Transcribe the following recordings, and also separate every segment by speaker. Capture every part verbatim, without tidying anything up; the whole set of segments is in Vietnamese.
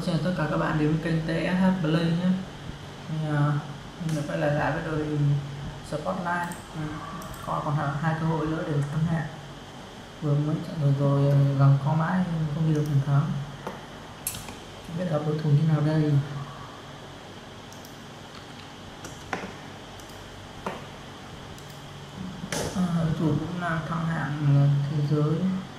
Speaker 1: chào tất cả các bạn đến với kênh tê ét hát Play nhé. Thì, uh, mình phải lại lại với đội Spotlight. uh, Còn còn hai cơ hội nữa để thắng hạn. Vừa mới trận vừa rồi gần có mãi không đi được phần thắng. Không biết gặp đối thủ như nào đây. uh, Đối thủ cũng là thăng hạng thế giới.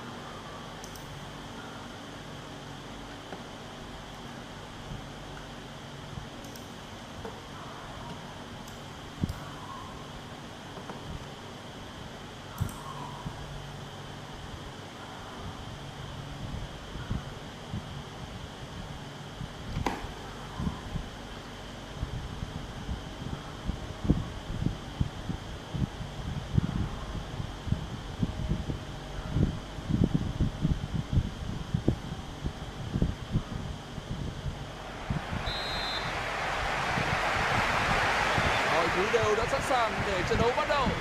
Speaker 2: Thứ đều đã sẵn sàng để trận đấu bắt đầu.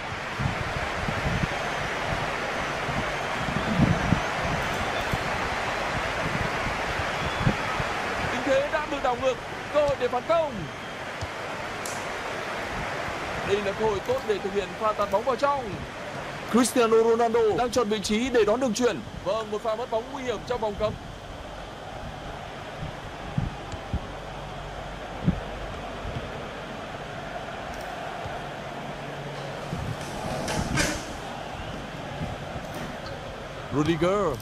Speaker 2: Tình thế đã được đảo ngược, cơ hội để phản công. Đây là cơ hội tốt để thực hiện pha tạt bóng vào trong. Cristiano Ronaldo đang chọn vị trí để đón đường chuyền. Vâng, một pha mất bóng nguy hiểm trong vòng cấm. Rudiger.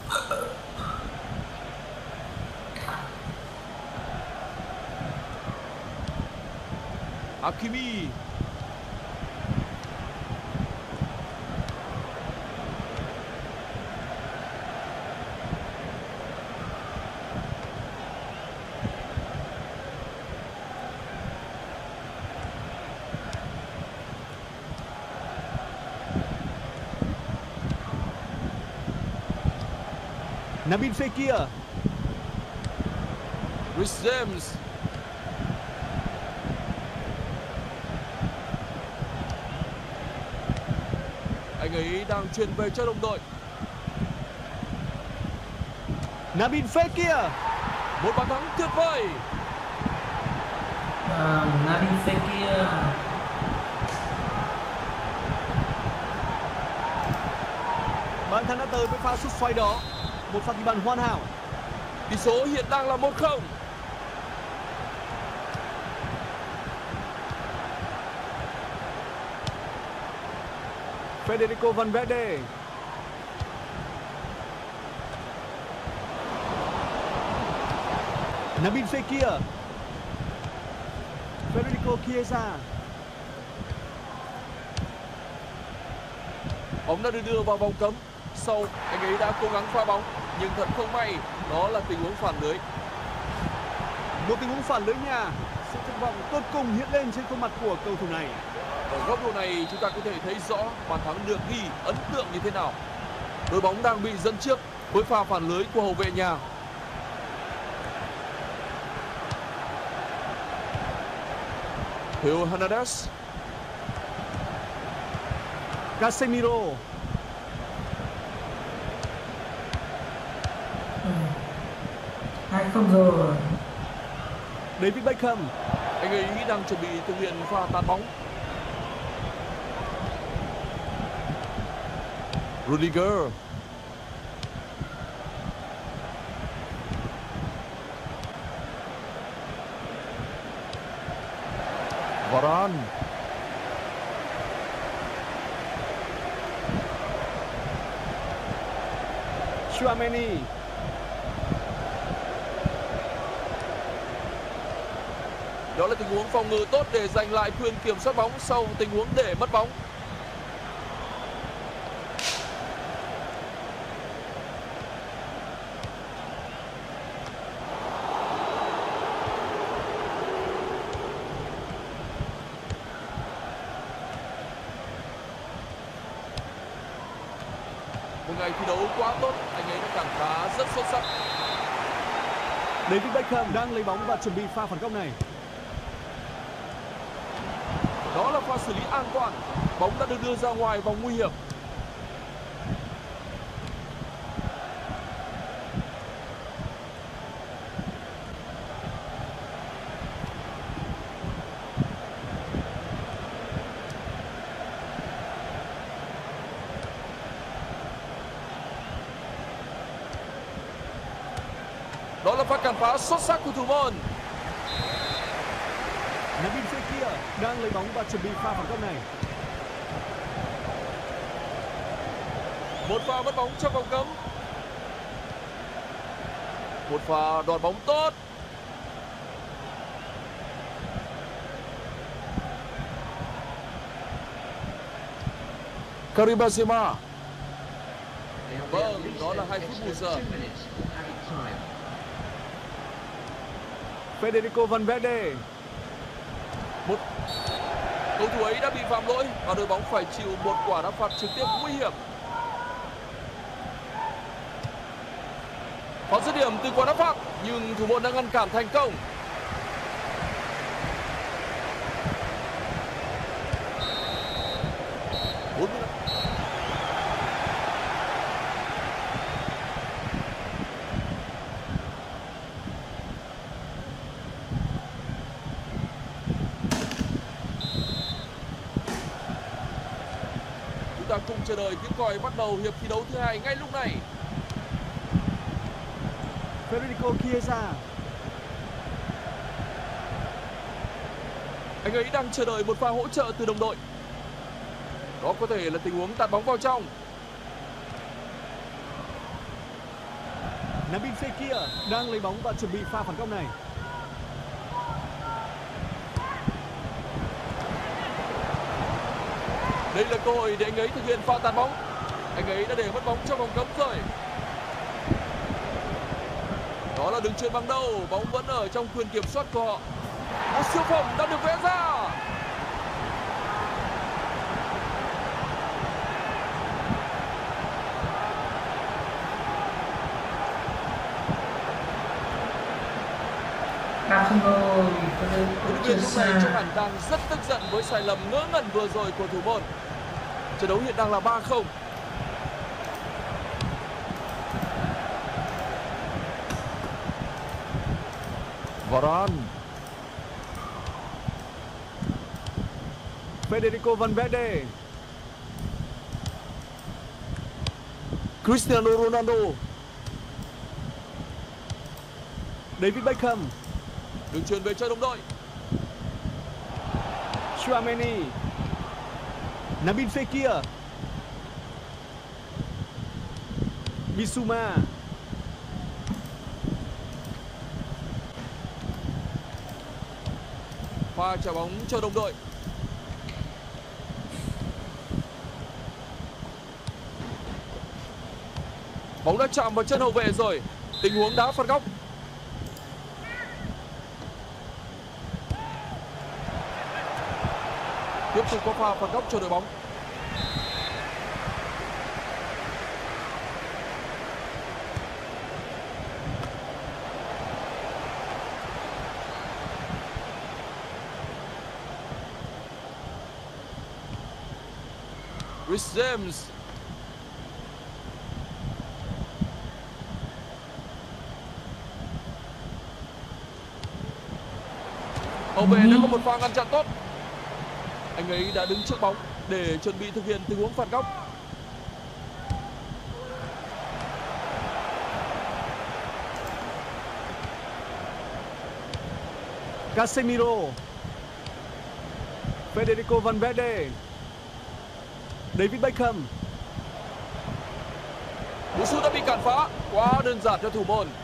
Speaker 2: Hakimi.
Speaker 3: Nabil Fekir.
Speaker 2: Reece James. Anh ấy đang truyền về cho đồng đội.
Speaker 3: Nabil Fekir.
Speaker 2: Một bàn thắng tuyệt vời.
Speaker 1: uh, Nabil Fekir.
Speaker 3: Bàn thắng đã tới với pha sút xoay đó. Một pha ghi bàn hoàn hảo.
Speaker 2: Tỷ số hiện đang là một không.
Speaker 3: Federico Valverde. Nabil Fekir. Federico Chiesa.
Speaker 2: Bóng đã được đưa vào vòng cấm. Sau anh ấy đã cố gắng pha bóng, nhưng thật không may, đó là tình huống phản lưới.
Speaker 3: Một tình huống phản lưới nhà. Sự thất vọng tột cùng hiện lên trên khuôn mặt của cầu thủ này.
Speaker 2: Ở góc độ này chúng ta có thể thấy rõ bàn thắng được ghi ấn tượng như thế nào. Đội bóng đang bị dẫn trước với pha phản lưới của hậu vệ nhà. Theo Hernandez.
Speaker 3: Casemiro.
Speaker 1: Hai không rồi.
Speaker 3: David Beckham.
Speaker 2: Anh ấy đang chuẩn bị thực hiện pha tạt bóng. Rudiger. Varane.
Speaker 3: Tchouaméni.
Speaker 2: Đó là tình huống phòng ngự tốt để giành lại quyền kiểm soát bóng sau tình huống để mất bóng. Một ngày thi đấu quá tốt, anh ấy đã cảm khá rất xuất sắc.
Speaker 3: David Beckham đang lấy bóng và chuẩn bị pha phản công này.
Speaker 2: Đó là pha xử lý an toàn. Bóng đã được đưa ra ngoài vòng nguy hiểm. phát cản phá xuất sắc của thủ môn.
Speaker 3: Nabil Fekir đang lấy bóng và chuẩn bị pha phản công này.
Speaker 2: Một pha mất bóng trong vòng cấm. Một pha đòn bóng tốt. Karim Benzema. Vâng, đó là hai phút bù giờ.
Speaker 3: Federico Valverde.
Speaker 2: Một cầu thủ ấy đã bị phạm lỗi và đội bóng phải chịu một quả đá phạt trực tiếp nguy hiểm. Có dứt điểm từ quả đá phạt nhưng thủ môn đã ngăn cản thành công. bốn mươi lăm. Chúng ta cùng chờ đợi tiếng còi bắt đầu hiệp thi đấu thứ hai ngay lúc này.
Speaker 3: Federico Chiesa.
Speaker 2: Anh ấy đang chờ đợi một pha hỗ trợ từ đồng đội. Đó có thể là tình huống tạt bóng vào trong.
Speaker 3: Nabil Fekir đang lấy bóng và chuẩn bị pha phản công này.
Speaker 2: Đây là cơ hội để anh ấy thực hiện pha tạt bóng. Anh ấy đã để mất bóng trong vòng cấm rồi. Đó là đường chuyền bằng đầu, bóng vẫn ở trong quyền kiểm soát của họ. Một siêu phẩm đã được vẽ ra.
Speaker 1: ba không rồi.
Speaker 2: Huấn luyện viên lúc này trông hẳn đang rất tức giận với sai lầm ngớ ngẩn vừa rồi của thủ môn. Trận đấu hiện đang là ba không. Varane.
Speaker 3: Federico Valverde.
Speaker 2: Cristiano Ronaldo.
Speaker 3: David Beckham.
Speaker 2: Đường chuyền về cho đồng đội.
Speaker 3: Tchouaméni. Nabil Fekir. Bissouma.
Speaker 2: Pha trả bóng cho đồng đội. Bóng đã chạm vào chân hậu vệ rồi. Tình huống đá phạt góc. Tiếp tục có pha phạt góc cho đội bóng. Reece James. Hậu vệ đã có một pha ngăn chặn tốt. Anh ấy đã đứng trước bóng để chuẩn bị thực hiện tình huống phạt góc.
Speaker 3: Casemiro. Federico Valverde. David Beckham.
Speaker 2: Cú sút đã bị cản phá, quá đơn giản cho thủ môn.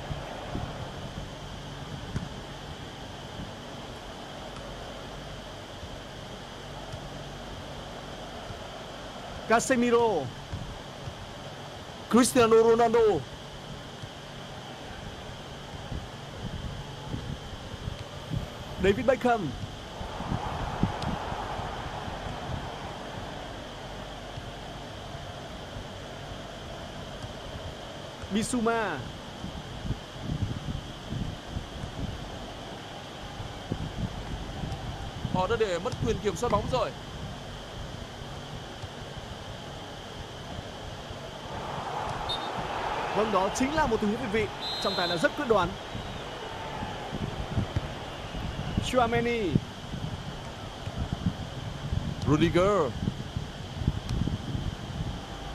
Speaker 3: Casemiro.
Speaker 2: Cristiano Ronaldo.
Speaker 3: David Beckham. Bissouma.
Speaker 2: Họ đã để mất quyền kiểm soát bóng rồi.
Speaker 3: Vâng, đó chính là một tình huống vị vị. Trọng tài là rất quyết đoán. Tchouaméni.
Speaker 2: Rudiger.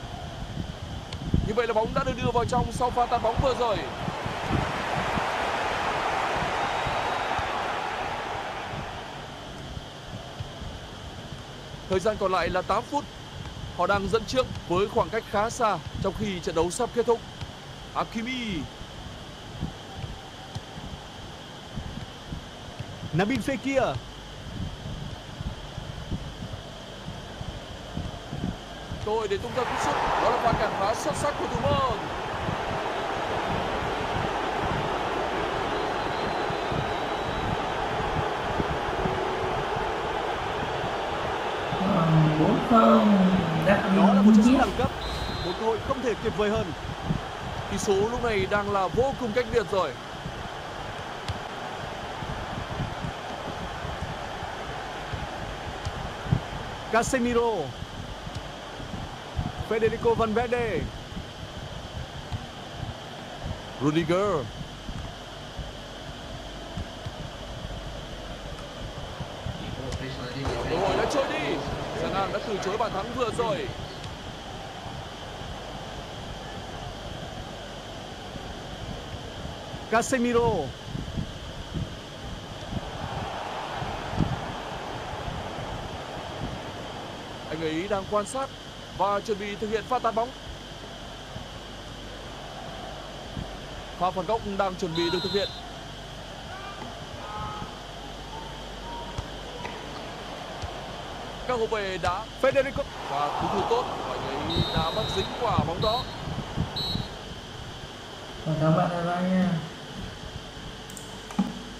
Speaker 2: Như vậy là bóng đã được đưa vào trong sau pha tạt bóng vừa rồi. Thời gian còn lại là tám phút. Họ đang dẫn trước với khoảng cách khá xa trong khi trận đấu sắp kết thúc. Hakimi.
Speaker 3: Nabil Fekir.
Speaker 2: Cơ hội để tung ra cú sút, đó là pha cản phá xuất sắc của thủ môn.
Speaker 1: bốn không.
Speaker 3: Đó là một trận đấu đẳng cấp, một cơ hội không thể tuyệt vời hơn.
Speaker 2: Tỷ số lúc này đang là vô cùng cách biệt rồi.
Speaker 3: Casemiro. Federico Valverde.
Speaker 2: Rudiger. Cơ hội đã trôi đi. Arsenal đã từ chối bàn thắng vừa rồi.
Speaker 3: Casemiro.
Speaker 2: Anh ấy đang quan sát và chuẩn bị thực hiện pha tạt bóng. Pha phạt góc đang chuẩn bị được thực hiện. Các hậu vệ đã
Speaker 3: Federico.
Speaker 2: và cứu thủ tốt, anh ấy đã bắt dính quả bóng đó.
Speaker 1: Còn các bạn ơi nha.